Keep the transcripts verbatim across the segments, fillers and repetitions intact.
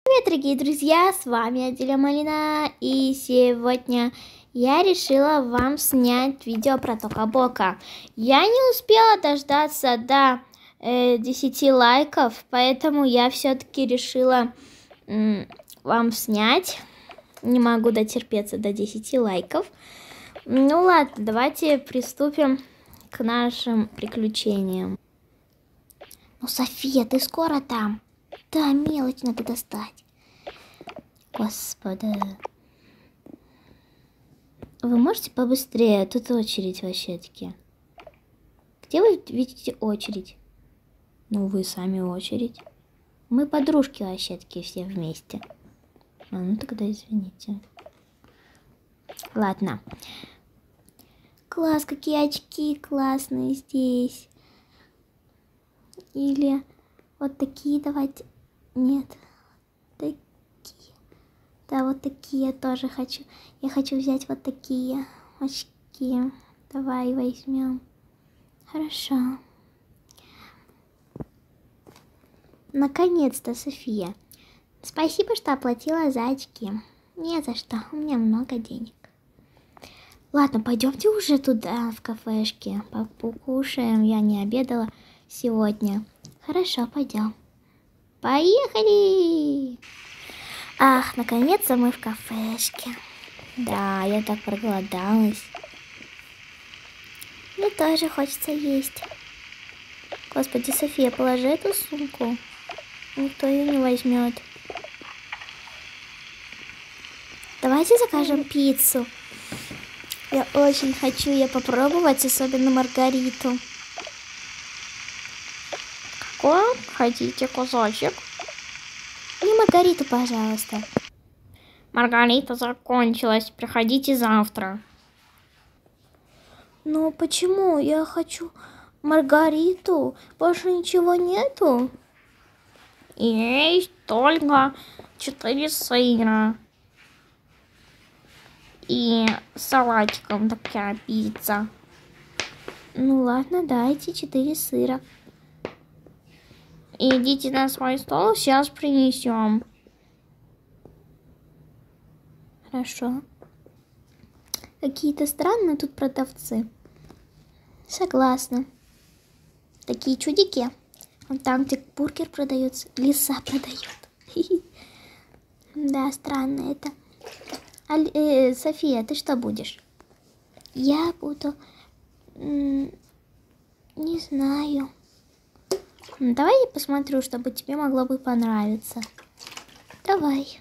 Привет, дорогие друзья, с вами Аделя Малина, и сегодня я решила вам снять видео про Тока-Бока. Я не успела дождаться до э, десяти лайков, поэтому я все-таки решила э, вам снять. Не могу дотерпеться до десяти лайков. Ну ладно, давайте приступим к нашим приключениям. Ну, София, ты скоро там? Да, мелочь надо достать. Господи. Вы можете побыстрее? Тут очередь вообще-таки. Где вы видите очередь? Ну, вы сами очередь. Мы подружки вообще-таки все вместе. А, ну тогда извините. Ладно. Класс, какие очки классные здесь. Или вот такие давайте. Нет. Такие. Да, вот такие я тоже хочу. Я хочу взять вот такие очки. Давай возьмем. Хорошо. Наконец-то, София. Спасибо, что оплатила за очки. Не за что. У меня много денег. Ладно, пойдемте уже туда, в кафешке. Покушаем. Я не обедала сегодня. Хорошо, пойдем. Поехали! Ах, наконец-то мы в кафешке. Да, я так проголодалась. Мне тоже хочется есть. Господи, София, положи эту сумку. Никто ее не возьмет. Давайте закажем пиццу. Я очень хочу ее попробовать, особенно маргариту. Какой хотите кусочек? И маргариту, пожалуйста. Маргарита закончилась. Приходите завтра. Но почему? Я хочу маргариту. Больше ничего нету? Есть только четыре сыра. И салатиком такая пицца. Ну ладно, дайте четыре сыра. Идите на свой стол, сейчас принесем. Хорошо. Какие-то странные тут продавцы. Согласна. Такие чудики. Вон там, где бургер продается, лиса продает. Да, странно это. Аль, э, София, ты что будешь? Я буду... Не знаю. Давай я посмотрю, чтобы тебе могло бы понравиться. Давай.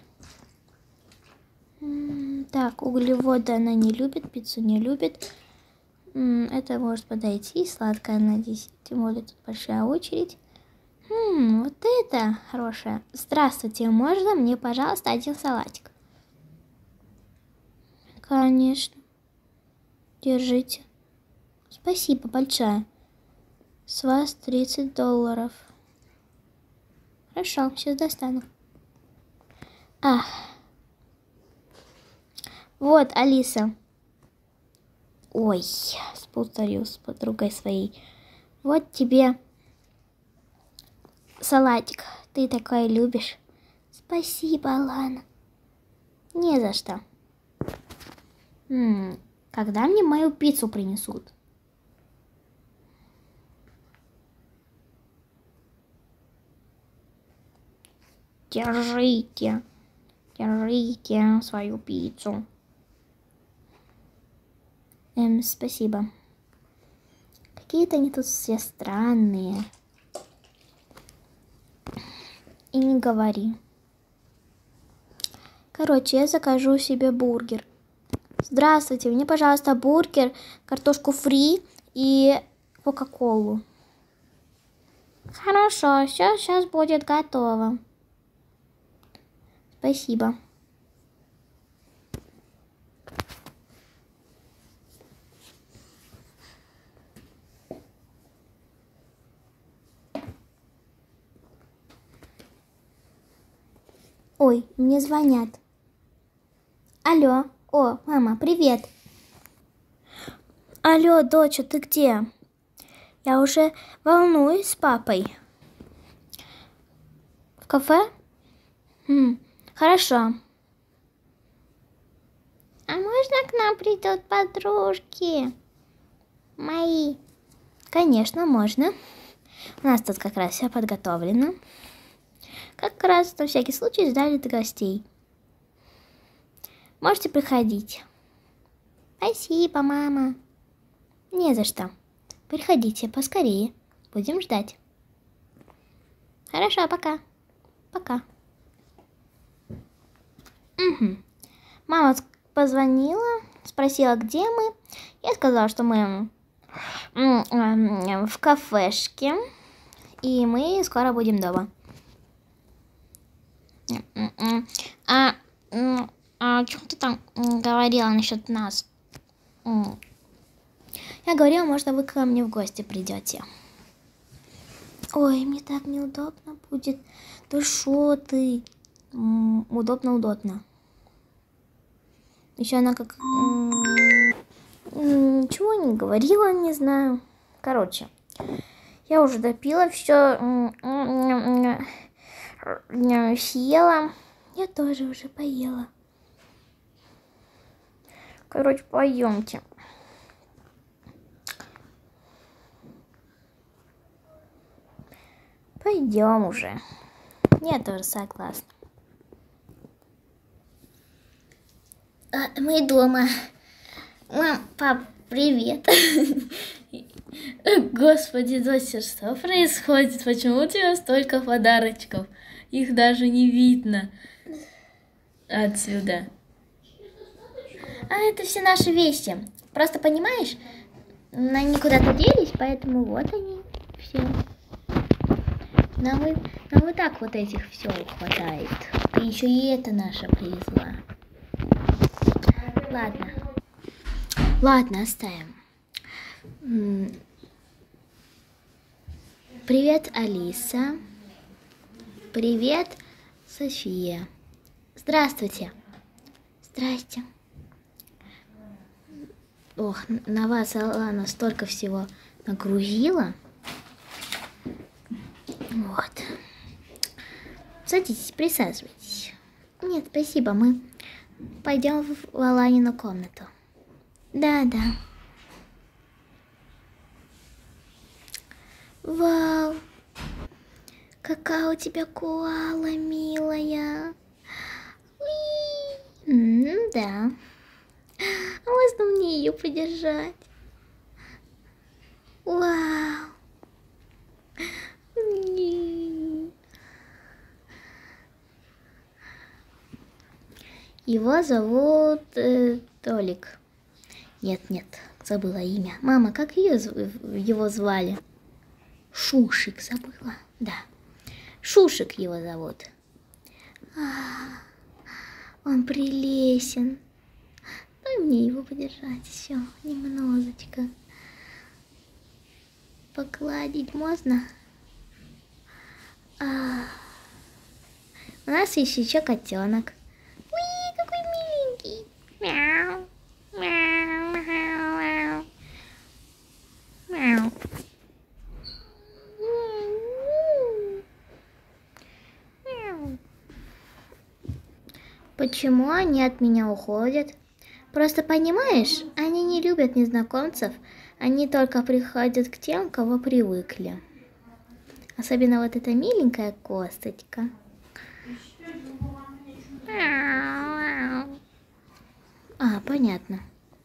Так, углеводы она не любит, пиццу не любит. Это может подойти. Сладкое, надеюсь. Тем более тут большая очередь. Хм, вот это хорошее. Здравствуйте, можно мне, пожалуйста, один салатик? Конечно. Держите. Спасибо большое. С вас тридцать долларов. Хорошо, сейчас достану. Ах. Вот, Алиса. Ой, спутаю с подругой своей. Вот тебе салатик. Ты такой любишь. Спасибо, Алана. Не за что. М-м, когда мне мою пиццу принесут? Держите. Держите свою пиццу. Эм, спасибо. Какие-то они тут все странные. И не говори. Короче, я закажу себе бургер. Здравствуйте, мне, пожалуйста, бургер, картошку фри и кока-колу. Хорошо, все сейчас будет готово. Спасибо. Ой, мне звонят. Алло. О, мама, привет. Алло, доча, ты где? Я уже волнуюсь с папой. В кафе? Хм. Хорошо. А можно к нам придут подружки мои? Конечно, можно. У нас тут как раз все подготовлено. Как раз на всякий случай сдали для гостей. Можете приходить. Спасибо, мама. Не за что. Приходите поскорее. Будем ждать. Хорошо, пока. Пока. Угу. Мама позвонила, спросила, где мы. Я сказала, что мы в кафешке. И мы скоро будем дома. А, а что ты там говорила насчет нас? Я говорила, может, вы ко мне в гости придете. Ой, мне так неудобно будет. Да шо ты? Удобно-удобно. Еще она как... Ничего не говорила, не знаю. Короче, я уже допила все. Съела. Я тоже уже поела. Короче, пойдемте. Пойдем уже. Я тоже согласна. А, мы дома. Мам, пап, привет. Господи, Дося, что происходит? Почему у тебя столько подарочков? Их даже не видно отсюда. А это все наши вещи. Просто понимаешь, они куда-то делись, поэтому вот они все. Нам и, нам и так вот этих все хватает. И еще и это наша привезла. Ладно. Ладно, оставим. Привет, Алиса. Привет, София. Здравствуйте. Здрасте. Ох, на вас Алана столько всего нагрузила. Вот. Садитесь, присаживайтесь. Нет, спасибо, мы пойдем в Аланину комнату. Да, да. Вау. Какая у тебя коала, милая. М, да. А можно мне ее подержать? Вау. Его зовут э, Толик. Нет, нет, забыла имя. Мама, как ее, его звали? Шушик забыла. Да. Шушик его зовут. А, он прелесен. Дай мне его подержать еще немножечко. Погладить можно? А, у нас есть еще котенок. Уи, какой миленький. Мяу, мяу, мяу, мяу. Мяу. Почему они от меня уходят? Просто понимаешь, они не любят незнакомцев, они только приходят к тем, кого привыкли. Особенно вот эта миленькая косточка. А, понятно.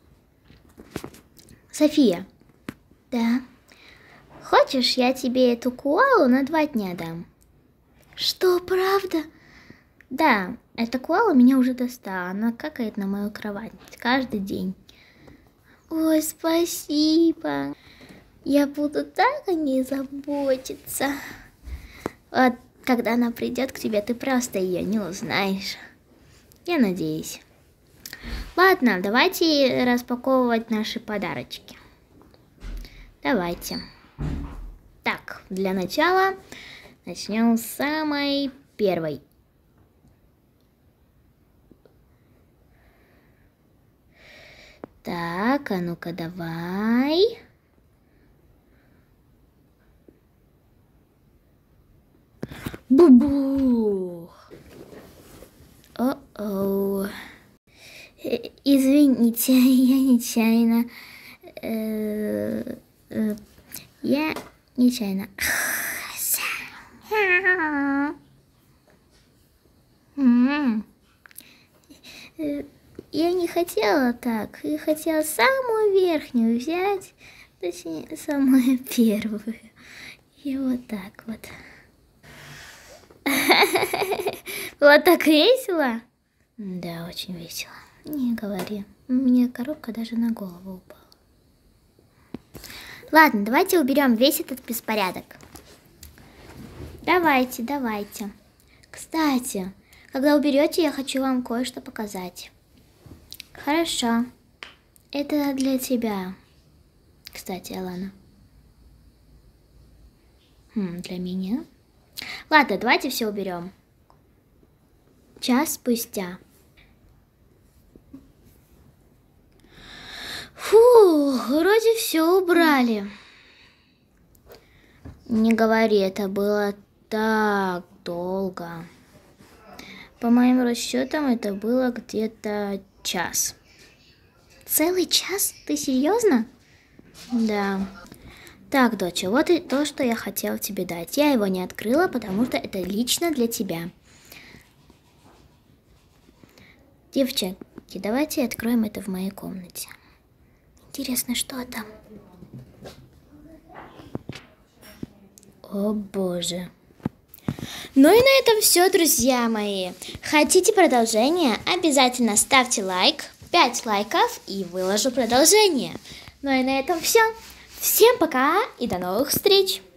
София. Да. Хочешь, я тебе эту коалу на два дня дам? Что, правда? Да, эта коала меня уже достала. Она какает на мою кровать каждый день. Ой, спасибо. Я буду так о ней заботиться. Вот, когда она придет к тебе, ты просто ее не узнаешь. Я надеюсь. Ладно, давайте распаковывать наши подарочки. Давайте. Так, для начала начнем с самой первой. Так, а ну-ка давай. Бу-бух. О-оу. Извините, я нечаянно. Э, э, я нечаянно. Я не хотела так. Я хотела самую верхнюю взять, точнее, самую первую. И вот так вот. Вот так весело? Да, очень весело. Не говори. Мне коробка даже на голову упала. Ладно, давайте уберем весь этот беспорядок. Давайте, давайте. Кстати, когда уберете, я хочу вам кое-что показать. Хорошо. Это для тебя. Кстати, Алана. Хм, для меня? Ладно, давайте все уберем. Час спустя. Фу, вроде все убрали. Не говори, это было так долго. По моим расчетам, это было где-то час. Целый час? Ты серьезно? Да. Так, доча, вот и то, что я хотела тебе дать. Я его не открыла, потому что это лично для тебя. Девчонки, давайте откроем это в моей комнате. Интересно, что там? О боже. Ну и на этом все, друзья мои. Хотите продолжение? Обязательно ставьте лайк. пять лайков и выложу продолжение. Ну и на этом все. Всем пока и до новых встреч!